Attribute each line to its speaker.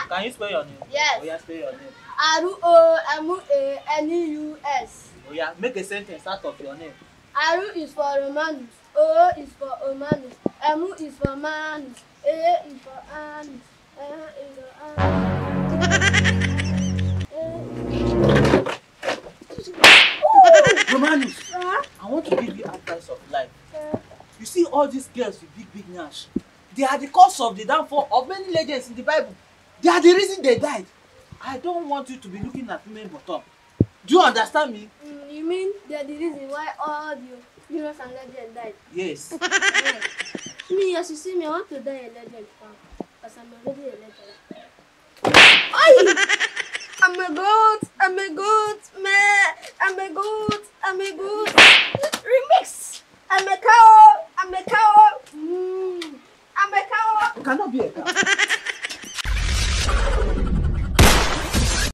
Speaker 1: Can you spell your name?
Speaker 2: Yes.
Speaker 1: Oh yeah, spell your name.
Speaker 2: Ruomanus.
Speaker 1: Oh yeah, make a sentence out of your name.
Speaker 2: Aru is for Romanus. O is for Omanus. Emu is for Manus. A is for Anus. Is for
Speaker 1: Romanus, I want to give you advice of life. You see all these girls with big nash, they are the cause of the downfall of many legends in the Bible. They are the reason they died. I don't want you to be looking at women bottom. Do you understand me?
Speaker 2: You mean they're the reason why all the heroes and legends died?
Speaker 1: Yes.
Speaker 2: Me, as you see me, I want to die a legend because I'm already a legend. I'm a goat, I'm a goat, man. I'm a goat, I'm a goat. Remix. I'm a cow, I'm a cow. I'm a cow.
Speaker 1: You cannot be a cow.